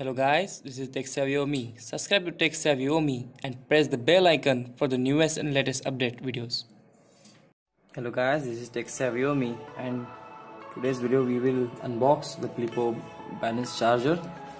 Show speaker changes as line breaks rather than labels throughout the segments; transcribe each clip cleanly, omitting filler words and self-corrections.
Hello guys, this is Tech Savvy Omi. Subscribe to Tech Savvy Omi and press the bell icon for the newest and latest update videos. Hello guys, this is Tech Savvy Omi and today's video we will unbox the Lipo balance charger.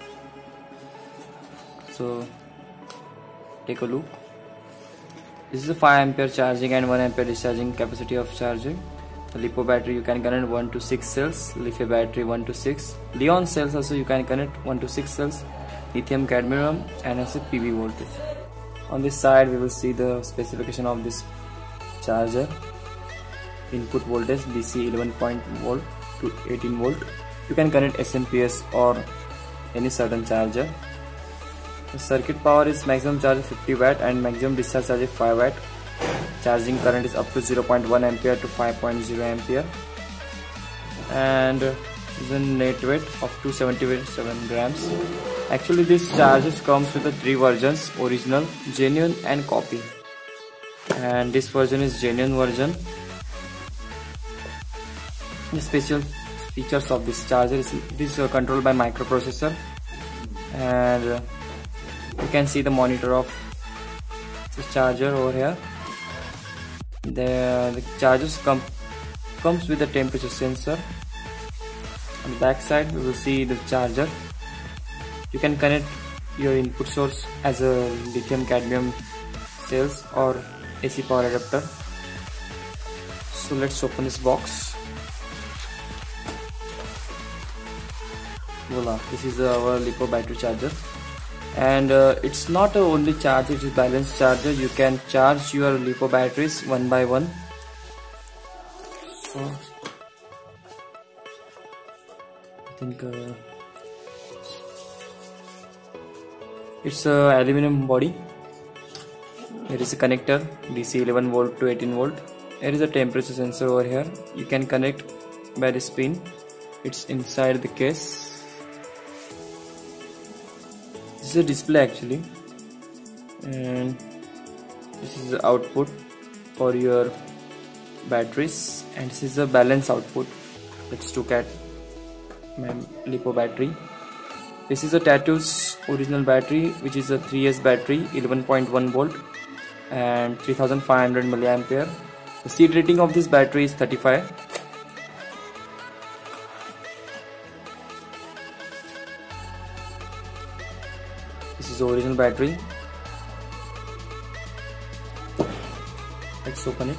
So take a look. This is a 5 ampere charging and 1 ampere discharging capacity of charging. The Lipo battery you can connect 1 to 6 cells, Lipo battery 1 to 6, Leon cells also you can connect 1 to 6 cells, lithium cadmium and as a PV voltage. On this side we will see the specification of this charger. Input voltage DC 11.0 volt to 18 volt. You can connect SMPS or any certain charger. The circuit power is maximum charge 50 watt and maximum discharge charge 5 watt. Charging current is up to 0.1 ampere to 5.0 ampere and is a net weight of 277 grams. Actually this charger comes with the 3 versions: original, genuine and copy, and this version is genuine version. The special features of this charger is this is controlled by microprocessor, and you can see the monitor of the charger over here. The charger comes with a temperature sensor. On the back side we will see the charger. You can connect your input source as a lithium cadmium cells or AC power adapter. So let's open this box. Voila, this is our Lipo battery charger. And it's not a only charger, it is balanced charger. You can charge your Lipo batteries one by one. So I think it's a aluminum body. Here is a connector DC 11 volt to 18 volt. Here is a temperature sensor over here. You can connect by this pin. It's inside the case. This is a display actually, and this is the output for your batteries, and this is the balance output. Let's look at my Lipo battery. This is a Tattoos original battery, which is a 3S battery, 11.1 volt and 3500 milliampere. The seed rating of this battery is 35. This is the original battery. Let's open it.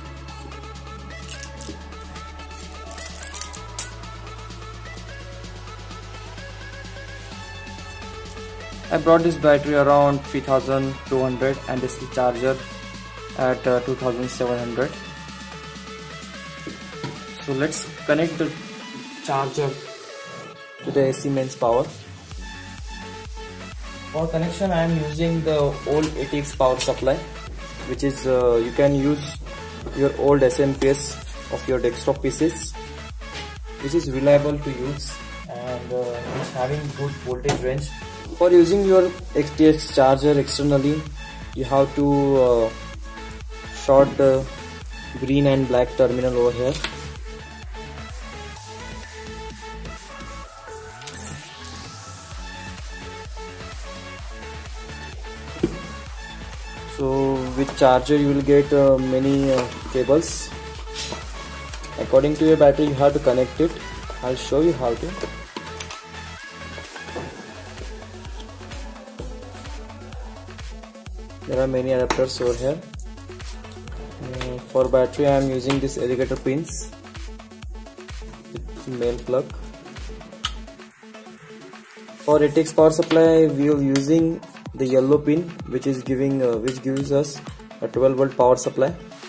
I brought this battery around 3200 and this is the charger at 2700. So let's connect the charger to the AC mains power. For connection I am using the old ATX power supply, which is you can use your old SMPS of your desktop PCs, which is reliable to use and it's having good voltage range. For using your XTX charger externally, you have to short the green and black terminal over here. So with charger you will get many cables. According to your battery you have to connect it. I'll show you how to. There are many adapters over here. For battery I am using this alligator pins with male plug. For ATX power supply we are using the yellow pin, which is giving which gives us a 12 volt power supply.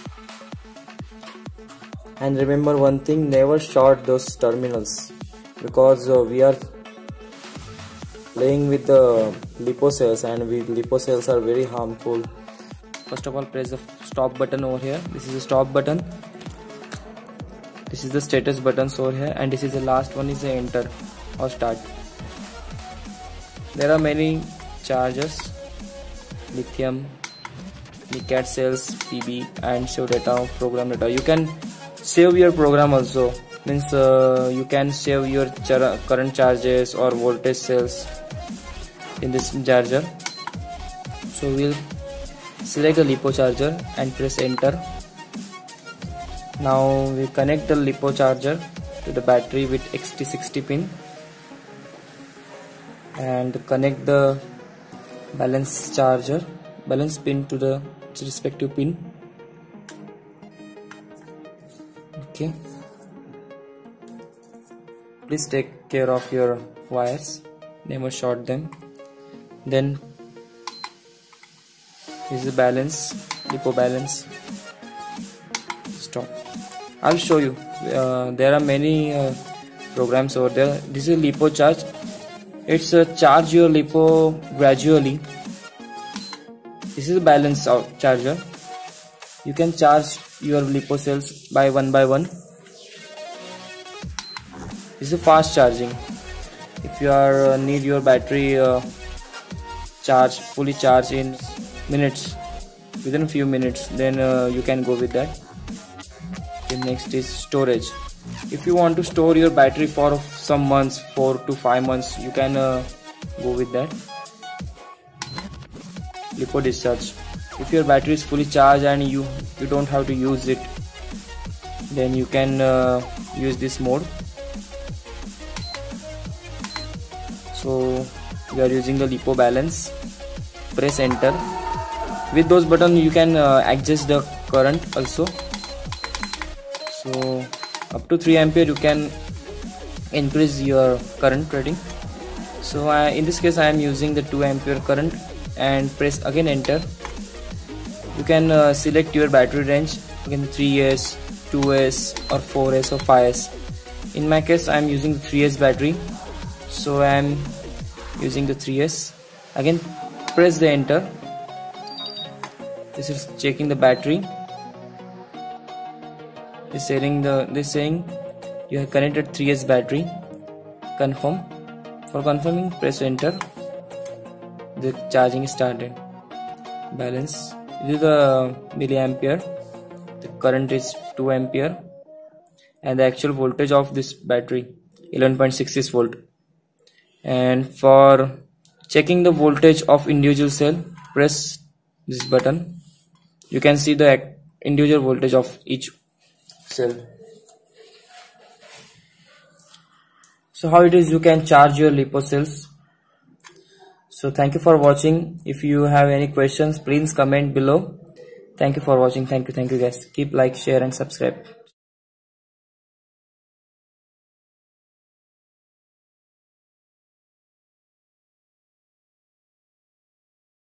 And remember one thing, never short those terminals, because we are playing with the Lipo cells and Lipo cells are very harmful. First of all, press the stop button over here. This is the stop button. This is the status buttons over here, and this is the last one is the enter or start. There are many chargers, lithium, NiCad cells, PB, and show data, program data. You can save your program also, means you can save your current charges or voltage cells. in this charger. So we'll select the Lipo charger and press enter. Now we connect the Lipo charger to the battery with XT60 pin and connect the balance pin to the respective pin. Okay, please take care of your wires, never short them. Then this is the balance, Lipo balance. Stop. I'll show you. There are many programs over there. This is Lipo charge. It's charge your Lipo gradually. This is a balance out charger. You can charge your Lipo cells by one. This is fast charging. If you are need your battery fully charged in minutes, within a few minutes, then you can go with that. The next is storage. If you want to store your battery for some months, 4 to 5 months, you can go with that. Lipo discharge. If your battery is fully charged and you don't have to use it, then you can use this mode. So we are using the Lipo balance. Press enter. With those buttons you can adjust the current also. So up to 3 ampere you can increase your current rating. So in this case I am using the 2 ampere current and press again enter. You can select your battery range, again 3S, 2S or 4S or 5S. In my case I am using the 3S battery, so I am using the 3S. Again press the enter. This is checking the battery. This saying you have connected 3S battery. Confirm. For confirming, press enter. The charging is started. Balance. This is the milliampere. The current is 2 ampere, and the actual voltage of this battery 11.66 volt. And for checking the voltage of individual cell, press this button. You can see the individual voltage of each cell. So how it is you can charge your Lipo cells. So thank you for watching. If you have any questions, please comment below. Thank you for watching. Thank you guys. Keep like, share and subscribe.